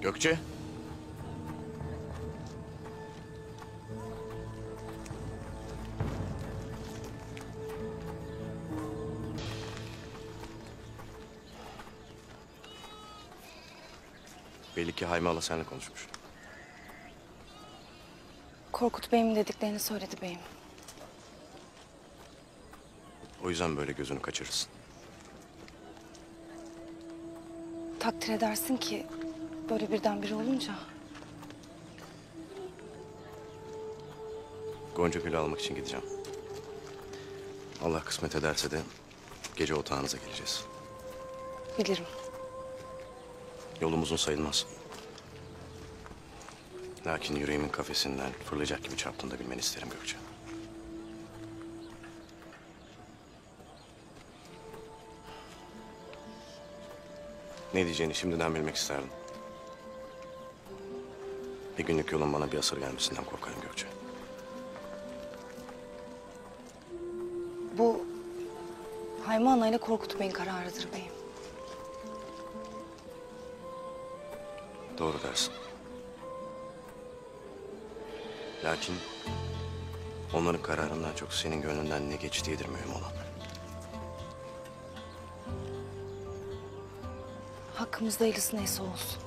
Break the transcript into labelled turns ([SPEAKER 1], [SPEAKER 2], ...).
[SPEAKER 1] Gökçe. Belli ki Hayme hala seninle konuşmuş.
[SPEAKER 2] Korkut Bey'in dediklerini söyledi beyim.
[SPEAKER 1] O yüzden böyle gözünü kaçırırsın.
[SPEAKER 2] Takdir edersin ki böyle birdenbire olunca.
[SPEAKER 1] Gonca Gül'ü almak için gideceğim. Allah kısmet ederse de gece otağınıza geleceğiz.
[SPEAKER 2] Bilirim.
[SPEAKER 1] Yolum uzun sayılmaz. Lakin yüreğimin kafesinden fırlayacak gibi çarptığını da bilmeni isterim Gökçe. Ne diyeceğini şimdiden bilmek isterdim. Bir günlük yolun bana bir asır gelmesinden korkarım Gökçe.
[SPEAKER 2] Bu Hayme Ana ile Korkut Bey'in kararıdır beyim.
[SPEAKER 1] Doğru dersin. Lakin onların kararından çok senin gönlünden ne geçtiğidir mühim olan.
[SPEAKER 2] Hakkımızda hayırlısı neyse olsun.